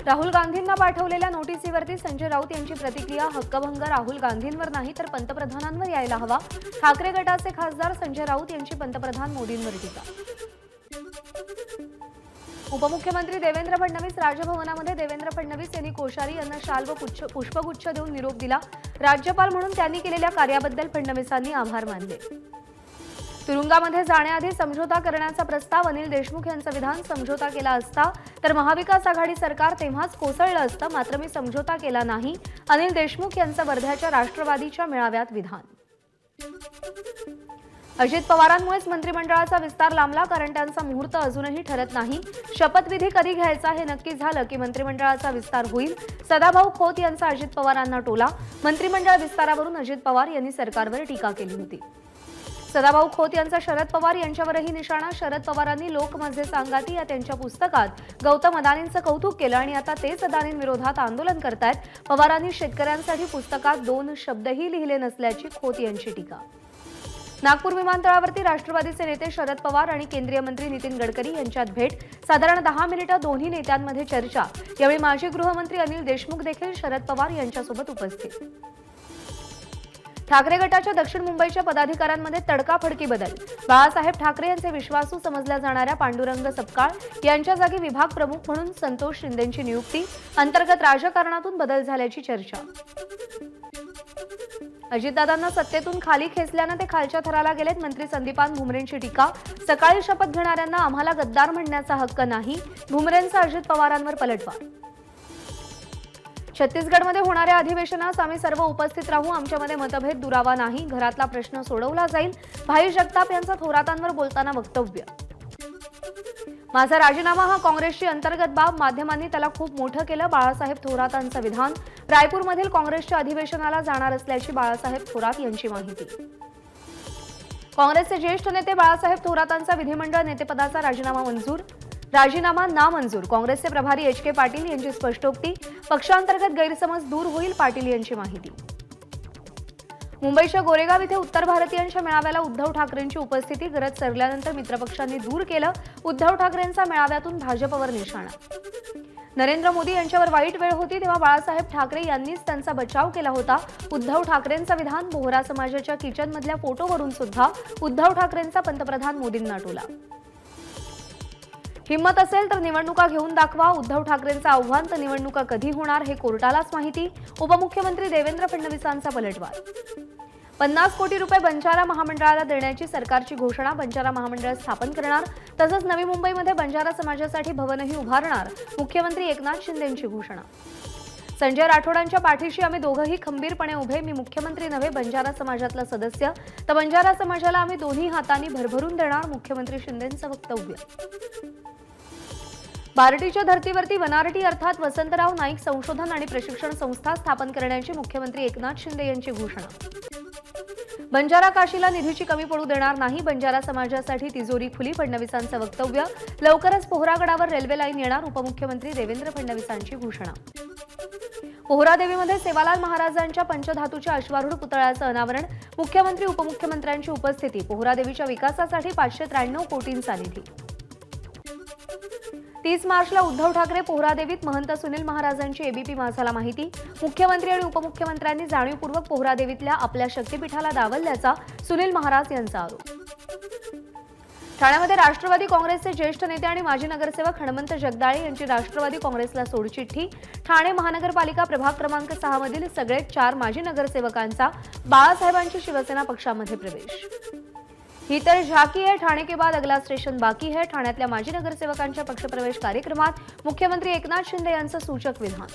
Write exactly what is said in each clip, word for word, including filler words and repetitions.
राहुल गांधींना पाठवलेल्या नोटिसीवरती संजय राऊत यांची प्रतिक्रिया, हक्कभंग राहुल गांधींवर नाही तर पंतप्रधानांवर यायला हवा. ठाकरे गटाचे खासदार संजय राऊत यांची पंतप्रधान मोदींवर टीका. उपमुख्यमंत्री देवेंद्र फडणवीस राजभवनामध्ये देवेंद्र फडणवीस यांनी कोश्यारी यांना शाल व पुष्पगुच्छ देऊन निरोप दिला. राज्यपाल म्हणून त्यांनी केलेल्या कार्याबद्दल फडणवीसांनी आभार मानले. तुरुंगामध्ये जाण्याआधी समझोता करण्याचा प्रस्ताव, अनिल देशमुख यांचं विधान, समझोता केला असता तर महाविकास आघाडी सरकार तेव्हाच कोसळलं असतं, मात्र मी समझोता केला नाही. अनिल देशमुख यांचं वर्ध्याच्या राष्ट्रवादीच्या मेळाव्यात विधान. अजित पवारांमुळेच मंत्रिमंडळाचा विस्तार लांबला, कारण त्यांचा मुहूर्त अजूनही ठरत नाही. शपथविधी कधी घ्यायचा हे नक्की झालं की मंत्रिमंडळाचा विस्तार होईल. सदाभाऊ खोत यांचा अजित पवारांना टोला. मंत्रिमंडळ विस्तारावरून अजित पवार यांनी सरकारवर टीका केली होती. सदाभाऊ खोत यांचा शरद पवार यांच्यावरही निशाणा. शरद पवारांनी लोक माझे सांगाती या त्यांच्या पुस्तकात गौतम अदानींचं कौतुक केलं आणि आता तेच अदानींविरोधात आंदोलन करतायत. पवारांनी शेतकऱ्यांसाठी पुस्तकात दोन शब्दही लिहिले नसल्याची खोत यांची टीका. नागपूर विमानतळावरती राष्ट्रवादीचे नेते शरद पवार आणि केंद्रीय मंत्री नितीन गडकरी यांच्यात भेट. साधारण दहा मिनिटं दोन्ही नेत्यांमध्ये चर्चा. यावेळी माजी गृहमंत्री अनिल देशमुख देखील शरद पवार यांच्यासोबत उपस्थित. ठाकरे गटाच्या दक्षिण मुंबईच्या पदाधिकाऱ्यांमध्ये तडकाफडकी बदल. बाळासाहेब ठाकरे यांचे विश्वासू समजल्या जाणाऱ्या पांडुरंग सपकाळ यांच्या जागी विभाग प्रमुख म्हणून संतोष शिंदेंची नियुक्ती. अंतर्गत राजकारणातून बदल झाल्याची चर्चा. अजितदादांना सत्तेतून खाली खेचल्यानं ते खालच्या थराला गेलेत. मंत्री संदीपान भुमरेंची टीका. सकाळी शपथ घेणाऱ्यांना आम्हाला गद्दार म्हणण्याचा हक्क नाही. भुमरेंचा अजित पवारांवर पलटवार. छत्तीसगडमध्ये होणाऱ्या अधिवेशनास आम्ही सर्व उपस्थित राहू. आमच्यामध्ये मतभेद दुरावा नाही. घरातला प्रश्न सोडवला जाईल. भाई जगताप यांचा थोरातांवर बोलताना वक्तव्य. माझा राजीनामा हा काँग्रेसची अंतर्गत बाब. माध्यमांनी त्याला खूप मोठं केलं. बाळासाहेब थोरातांचं विधान. रायपूरमधील काँग्रेसच्या अधिवेशनाला जाणार असल्याची बाळासाहेब थोरात यांची माहिती. काँग्रेसचे ज्येष्ठ नेते बाळासाहेब थोरातांचा विधिमंडळ नेतेपदाचा राजीनामा मंजूर. राजीनामा नामंजूर. काँग्रेसचे प्रभारी एच के पाटील यांची स्पष्टोक्ती. पक्षांतर्गत गैरसमज दूर होईल, पाटील यांची माहिती. मुंबईच्या गोरेगाव इथे उत्तर भारतीयांच्या मेळाव्याला उद्धव ठाकरेंची उपस्थिती. गरज सरल्यानंतर मित्रपक्षांनी दूर केलं. उद्धव ठाकरेंचा मेळाव्यातून भाजपवर निशाणा. नरेंद्र मोदी यांच्यावर वाईट वेळ होती तेव्हा बाळासाहेब ठाकरे यांनीच त्यांचा बचाव केला होता. उद्धव ठाकरेंचं विधान. बोहरा समाजाच्या किचनमधल्या फोटोवरून सुद्धा उद्धव ठाकरेंचा पंतप्रधान मोदींना टोला. हिम्मत असेल तर निवडणुका घेऊन दाखवा. उद्धव ठाकरेंचं आव्हान. तर निवडणुका कधी होणार हे कोर्टालाच माहिती. उपमुख्यमंत्री देवेंद्र फडणवीसांचा पलटवार. पन्नास कोटी रुपये बंजारा महामंडळाला देण्याची सरकारची घोषणा. बंजारा महामंडळ स्थापन करणार. तसंच नवी मुंबईमध्ये बंजारा समाजासाठी भवनही उभारणार. मुख्यमंत्री एकनाथ शिंदेंची घोषणा. संजय राठोडांच्या पाठीशी आम्ही दोघंही खंबीरपणे उभे. मी मुख्यमंत्री नव्हे, बंजारा समाजातला सदस्य. तर बंजारा समाजाला आम्ही दोन्ही हातांनी भरभरून देणार. मुख्यमंत्री शिंदेंचं वक्तव्य. बार्टीच्या धर्तीवरती वनारटी अर्थात वसंतराव नाईक संशोधन आणि प्रशिक्षण संस्था स्थापन करण्याची मुख्यमंत्री एकनाथ शिंदे यांची घोषणा. बंजारा काशीला निधीची कमी पडू देणार नाही. बंजारा समाजासाठी तिजोरी खुली. फडणवीसांचं वक्तव्य. लवकरच पोहरागडावर रेल्वे लाईन येणार. उपमुख्यमंत्री देवेंद्र फडणवीसांची घोषणा. पोहरादेवीमध्ये सेवालाल महाराजांच्या पंचधातूच्या अश्वारूढ पुतळ्याचं अनावरण. मुख्यमंत्री उपमुख्यमंत्र्यांची उपस्थिती. पोहरादेवीच्या विकासासाठी पाचशे त्र्याण्णव कोटींचा निधी. तीस मार्चला उद्धव ठाकरे पोहरादेवीत. महंत सुनील महाराजांची एबीपी माझाला माहिती. मुख्यमंत्री आणि उपमुख्यमंत्र्यांनी जाणीवपूर्वक पोहरादेवीतल्या आपल्या शक्तीपीठाला डावलल्याचा सुनील महाराज यांचा आरोप. ठाण्यामध्ये राष्ट्रवादी काँग्रेसचे ज्येष्ठ नेते आणि माजी नगरसेवक हनुमंत जगदाळे यांची राष्ट्रवादी काँग्रेसला सोडचिठ्ठी. ठाणे महानगरपालिका प्रभाग क्रमांक सहा मधील सगळे चार माजी नगरसेवकांचा बाळासाहेबांची शिवसेना पक्षामध्ये प्रवेश. ही तर झाकी है. ठाणे के बाद अगला स्टेशन बाकी है. ठाण्यातल्या माजी नगरसेवकांच्या पक्षप्रवेश कार्यक्रमात मुख्यमंत्री एकनाथ शिंदे यांचं सूचक विधान.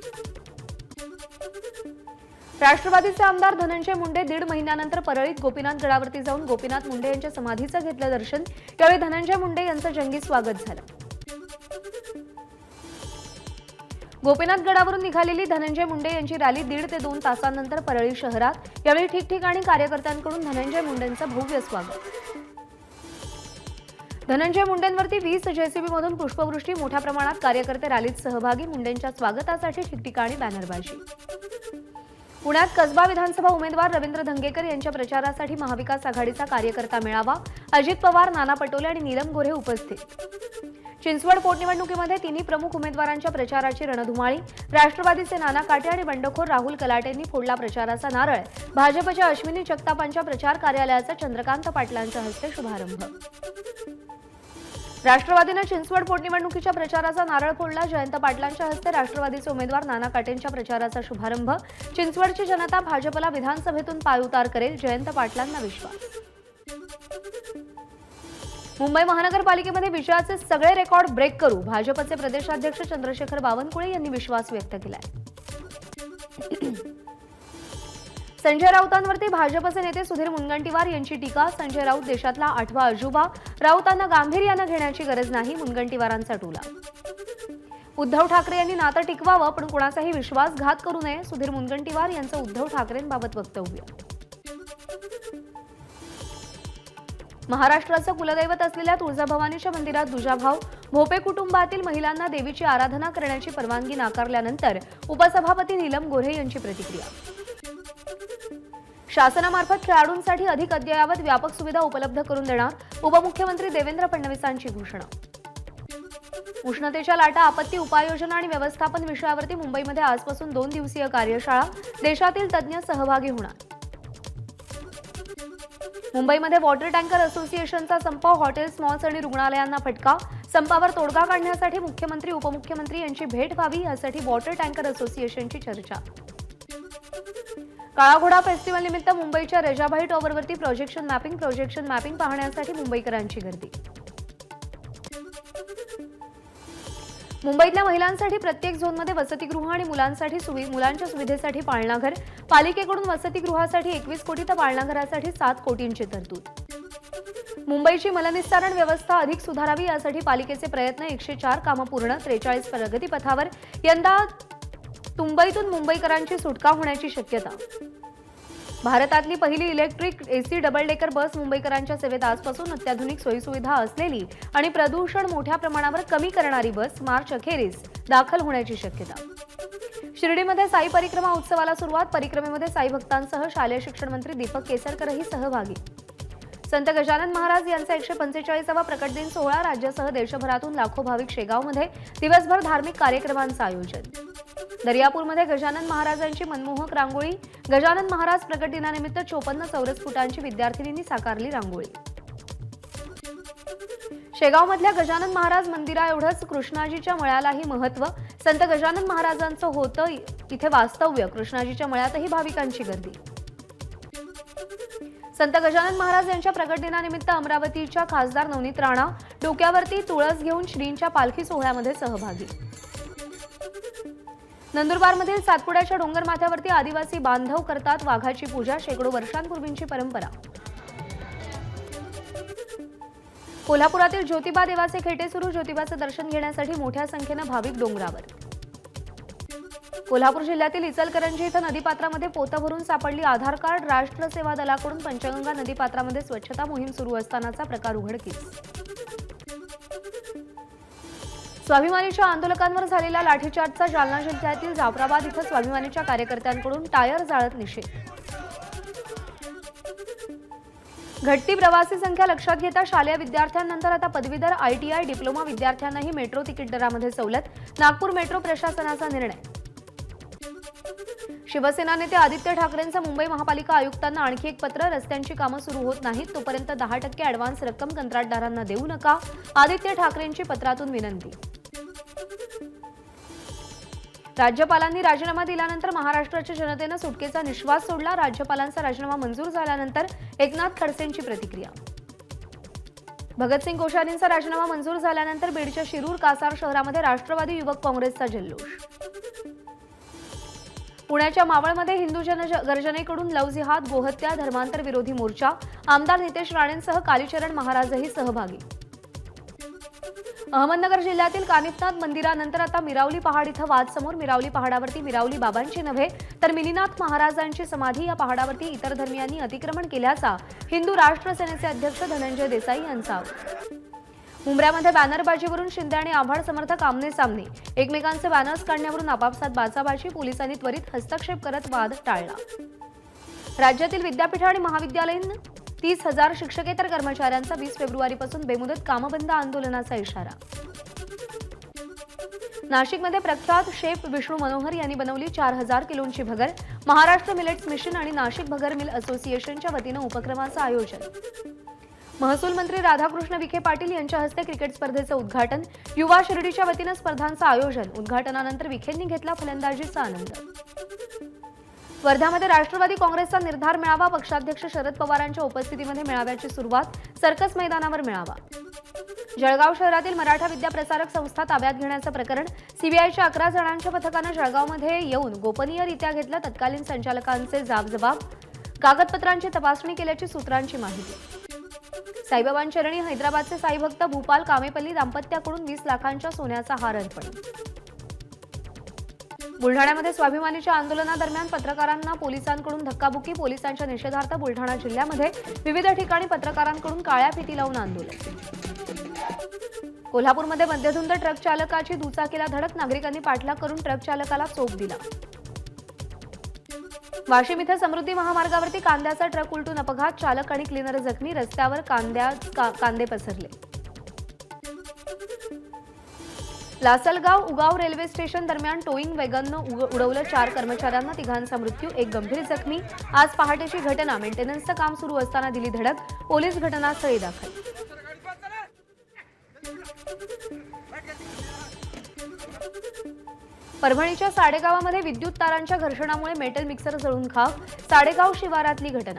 राष्ट्रवादीचे आमदार धनंजय मुंडे दीड महिन्यानंतर परळीत गोपीनाथ गडावरती जाऊन गोपीनाथ मुंडे यांच्या समाधीचं घेतलं दर्शन. यावेळी धनंजय मुंडे यांचं जंगी स्वागत झालं. गोपीनाथ गडावरून निघालेली धनंजय मुंडे यांची रॅली दीड ते दोन तासांनंतर परळी शहरात. यावेळी ठिकठिकाणी कार्यकर्त्यांकडून धनंजय मुंडेंचं भव्य स्वागत. धनंजय मुंडेंवरती वीस जेसीबीमधून पुष्पवृष्टी. मोठ्या प्रमाणात कार्यकर्ते रॅलीत सहभागी. मुंडेंच्या स्वागतासाठी ठिकठिकाणी बॅनरबाजी. पुण्यात कसबा विधानसभा उमेदवार रवींद्र धंगेकर यांच्या प्रचारासाठी महाविकास आघाडीचा कार्यकर्ता मेळावा. अजित पवार, नाना पटोले आणि नीलम गोऱ्हे उपस्थित. चिंचवड पोटनिवडणुकीमध्ये तिन्ही प्रमुख उमेदवारांच्या प्रचाराची रणधुमाळी। राष्ट्रवादीचे नाना काटे आणि बंडखोर राहुल कलाटेंनी फोडला प्रचाराचा नारळ। भाजपच्या अश्विनी जगतापांच्या प्रचार कार्यालयाचा चंद्रकांत पाटलांच्या हस्ते शुभारंभ। राष्ट्रवादीने चिंचवड पोटनिवडणुकीच्या प्रचाराचा नारळ फोडला। जयंत पाटलांच्या हस्ते राष्ट्रवादीचे उमेदवार नाना काटेंच्या प्रचाराचा शुभारंभ। चिंचवडची जनता भाजपला विधानसभेतून पायउतार करेल, जयंत पाटलांना विश्वास। मुंबई महानगरपालिकेमध्ये विजयाचे सगळे रेकॉर्ड ब्रेक करू, भाजपचे प्रदेशाध्यक्ष चंद्रशेखर बावनकुळे यांनी विश्वास व्यक्त केलाय। संजय राऊतांवरती भाजपचे नेते सुधीर मुनगंटीवार यांची टीका। संजय राऊत देशातला आठवा अजुबा, राऊतांना गांभीर्याने घेण्याची गरज नाही, मुनगंटीवारांचा टोला। उद्धव ठाकरे यांनी नातं टिकवावं पण कोणाचाही विश्वासघात करू नये, सुधीर मुनगंटीवार यांचं उद्धव ठाकरेंबाबत वक्तव्य। महाराष्ट्राचं कुलदैवत असलेल्या तुळजाभवानीच्या मंदिरात दुजाभाव। भोपे कुटुंबातील महिलांना देवीची आराधना करण्याची परवानगी नाकारल्यानंतर उपसभापती नीलम गोऱ्हे यांची प्रतिक्रिया। शासनामार्फत खेळाडूंसाठी अधिक अद्ययावत व्यापक सुविधा उपलब्ध करून देणार, उपमुख्यमंत्री देवेंद्र फडणवीसांची घोषणा। उष्णतेच्या लाटा, आपत्ती उपाययोजना आणि व्यवस्थापन विषयावरती मुंबईमध्ये आजपासून दोन दिवसीय कार्यशाळा, देशातील तज्ज्ञ सहभागी होणार। मुंबईमध्ये वॉटर टँकर असोसिएशनचा संप, हॉटेल्स, मॉल्स आणि रुग्णालयांना फटका। संपावर तोडगा काढण्यासाठी मुख्यमंत्री उपमुख्यमंत्री यांची भेट व्हावी यासाठी वॉटर टँकर असोसिएशनची चर्चा। काळा घोडा फेस्टिवल निमित्त मुंबईच्या रेजाभाई टॉवरवरती प्रोजेक्शन मॅपिंग प्रोजेक्शन मॅपिंग पाहण्यासाठी मुंबईकरांची गर्दी। मुंबईतल्या महिलांसाठी प्रत्येक झोनमध्ये वसतिगृह आणि मुलांसाठी मुलांच्या सुविधेसाठी पाळणाघर। पालिकेकडून वसतिगृहासाठी एकवीस कोटी तर पाळणाघरासाठी सात कोटींची तरतूद। मुंबईची मलनिस्सारण व्यवस्था अधिक सुधारावी यासाठी पालिकेचे प्रयत्न, एकशे चार कामं पूर्ण, त्रेचाळीस प्रगतीपथावर। यंदा तुंबईतून मुंबईकरांची सुटका होण्याची शक्यता। भारतातली पहिली electric AC double decker bus मुंबईकरांच्या सेवेत आजपासून। अत्याधुनिक सोयीसुविधा असलेली आणि प्रदूषण मोठ्या प्रमाणावर कमी करणारी बस मार्च अखेरीस दाखल होण्याची शक्यता। शिर्डीमध्ये साई परिक्रमा उत्सवाला सुरुवात। परिक्रमेमध्ये साई भक्तांसह शालेय शिक्षण मंत्री दीपक केसरकरही सहभागी। संत गजानन महाराज यांचा एकशे पंचेचाळीसावा प्रकट दिन सोहळा। राज्यासह देशभरातून लाखो भाविक शेगावमध्ये। दिवसभर धार्मिक कार्यक्रमांचं आयोजन। दर्यापूरमध्ये गजानन महाराजांची मनमोहक रांगोळी। गजानन महाराज प्रकट दिनानिमित्त चोपन्न चौरस फुटांची विद्यार्थिनींनी साकारली रांगोळी। शेगावमधल्या गजानन महाराज मंदिरा एवढंच कृष्णाजीच्या मळ्यालाही महत्त्व। संत गजानन महाराजांचं होतं इथे वास्तव्य, कृष्णाजीच्या मळ्यातही भाविकांची गर्दी। संत गजानन महाराज यांच्या प्रकट दिनानिमित्त अमरावतीच्या खासदार नवनीत राणा डोक्यावरती तुळस घेऊन श्रींच्या पालखी सोहळ्यामध्ये सहभागी। नंदुरबारमधील सातपुड्याच्या डोंगर माथ्यावरती आदिवासी बांधव करतात वाघाची पूजा। शेकडो वर्षांपूर्वींची परंपरा। कोल्हापुरातील ज्योतिबा देवाचे खेटे सुरू। ज्योतिबाचं दर्शन घेण्यासाठी मोठ्या संख्येनं भाविक डोंगरावर। कोल्हापूर जिल्ह्यातील इचलकरंजी इथं नदीपात्रामध्ये पोतं भरून सापडली आधार कार्ड। राष्ट्र सेवा दलाकडून पंचगंगा नदीपात्रामध्ये स्वच्छता मोहीम सुरू असतानाचा प्रकार उघडकीस। स्वाभिमानीच्या आंदोलकांवर झालेला लाठीचार्जचा जालना जिल्ह्यातील जाफराबाद इथं स्वाभिमानीच्या कार्यकर्त्यांकडून टायर जाळत निषेध। घटती प्रवासी संख्या लक्षात घेता शालेय विद्यार्थ्यांनंतर आता पदवीधर, आयटीआय, डिप्लोमा विद्यार्थ्यांनाही मेट्रो तिकीट दरामध्ये सवलत। नागपूर मेट्रो प्रशासनाचा निर्णय। शिवसेना नेते आदित्य ठाकरेंचं मुंबई महापालिका आयुक्तांना आणखी एक पत्र। रस्त्यांची कामं सुरू होत नाहीत तोपर्यंत दहा टक्के ॲडव्हान्स रक्कम कंत्राटदारांना देऊ नका, आदित्य ठाकरेंची पत्रातून विनंती। राज्यपालांनी राजीनामा दिल्यानंतर महाराष्ट्राच्या जनतेनं सुटकेचा निश्वास सोडला। राज्यपालांचा राजीनामा मंजूर झाल्यानंतर एकनाथ खडसेंची प्रतिक्रिया। भगतसिंग कोश्यारींचा राजीनामा मंजूर झाल्यानंतर बीडच्या शिरूर कासार शहरामध्ये राष्ट्रवादी युवक काँग्रेसचा जल्लोष। पुण्याच्या मावळमध्ये हिंदू जनगर्जनेकडून लव जिहाद, गोहत्या, धर्मांतर विरोधी मोर्चा। आमदार नितेश राणेंसह कालीचरण महाराजही सहभागी। अहमदनगर जिल्ह्यातील कानिफनाथ मंदिरानंतर आता मिरावली पहाड इथं वाद समोर। मिरावली पहाडावरती मिरावली बाबांची नव्हे तर मिनीनाथ महाराजांची समाधी, या पहाडावरती इतर धर्मियांनी अतिक्रमण केल्याचा हिंदू राष्ट्र सेनेचे अध्यक्ष धनंजय देसाई यांचा आरोप। मुंबऱ्यामध्ये बॅनरबाजीवरून शिंदे आणि आव्हाड समर्थक आमने सामने। एकमेकांचे बॅनर्स काढण्यावरून आपापसात बाचाबाची। पोलिसांनी त्वरित हस्तक्षेप करत वाद टाळला। राज्यातील विद्यापीठ आणि महाविद्यालयीन तीस हजार शिक्षकेतर कर्मचाऱ्यांचा वीस फेब्रुवारीपासून बेमुदत कामबंद आंदोलनाचा इशारा। नाशिकमध्ये प्रख्यात शेफ विष्णू मनोहर यांनी बनवली चार हजार किलोंची भगर. महाराष्ट्र मिलेट्स मिशन आणि नाशिक भगर मिल असोसिएशनच्या वतीनं उपक्रमाचं आयोजन. महसूल मंत्री राधाकृष्ण विखे पाटील यांच्या हस्ते क्रिकेट स्पर्धेचं उद्घाटन. युवा शिर्डीच्या वतीनं स्पर्धांचं आयोजन. उद्घाटनानंतर विखेंनी घेतला फलंदाजीचा आनंद. वर्ध्यामध्ये राष्ट्रवादी काँग्रेसचा निर्धार मेळावा. पक्षाध्यक्ष शरद पवारांच्या उपस्थितीमध्ये मेळाव्याची सुरुवात. सर्कस मैदानावर मेळावा. जळगाव शहरातील मराठा विद्याप्रसारक संस्था ताब्यात घेण्याचं प्रकरण. सीबीआयच्या अकरा जणांच्या पथकानं जळगावमध्ये येऊन गोपनीयरित्या घेतलं तत्कालीन संचालकांचे जाबजबाब. कागदपत्रांची तपासणी केल्याची सूत्रांची माहिती. साईबाबांचरणी हैदराबादचे साईभक्त भूपाल कामेपल्ली दाम्पत्याकडून वीस लाखांच्या सोन्याचा हार अर्पण. बुलढाण्यामध्ये स्वाभिमानीच्या आंदोलनादरम्यान पत्रकारांना पोलिसांकडून धक्काबुक्की. पोलिसांच्या निषेधार्थ बुलढाणा जिल्ह्यामध्ये विविध ठिकाणी पत्रकारांकडून काळ्या फिती लावून आंदोलन. कोल्हापूरमध्ये मध्यधुंद ट्रक चालकाची दुचाकीला धडक. नागरिकांनी पाठलाग करून ट्रक चालकाला चोप दिला. वाशिम इथं समृद्धी महामार्गावरती कांद्याचा ट्रक उलटून अपघात. चालक आणि क्लिनर जखमी. रस्त्यावर कांद्या का, कांदे पसरले. लासलगाव उगाव रेल्वे स्टेशन दरम्यान टोईंग वॅगननं उडवलं चार कर्मचाऱ्यांना. तिघांचा मृत्यू, एक गंभीर जखमी. आज पहाटेची घटना. मेंटेनन्सचं काम सुरू असताना दिली धडक. पोलीस घटनास्थळी दाखल. परभणीच्या साडेगावामध्ये विद्युत तारांच्या घर्षणामुळे मेटल मिक्सर जळून खाक. साडेगाव शिवारातली घटना.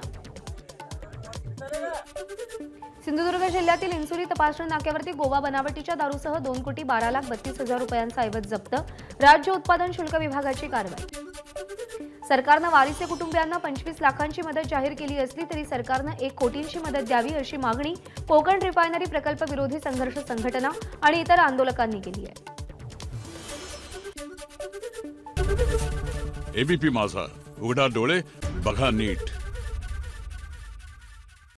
सिंधुदुर्ग जिल्ह्यातील इन्सुरी तपासणी नाक्यावरती गोवा बनावटीच्या दारूसह दोन कोटी बारा लाख बत्तीस हजार रुपयांचा ऐवज जप्त. राज्य उत्पादन शुल्क विभागाची कारवाई. सरकारनं वारिसे कुटुंबियांना पंचवीस लाखांची मदत जाहीर केली असली तरी सरकारनं एक कोटींची मदत द्यावी अशी मागणी कोकण रिफायनरी प्रकल्प विरोधी संघर्ष संघटना आणि इतर आंदोलकांनी केली आहे. एबीपी माझा, उघडा डोळे बघा नीट.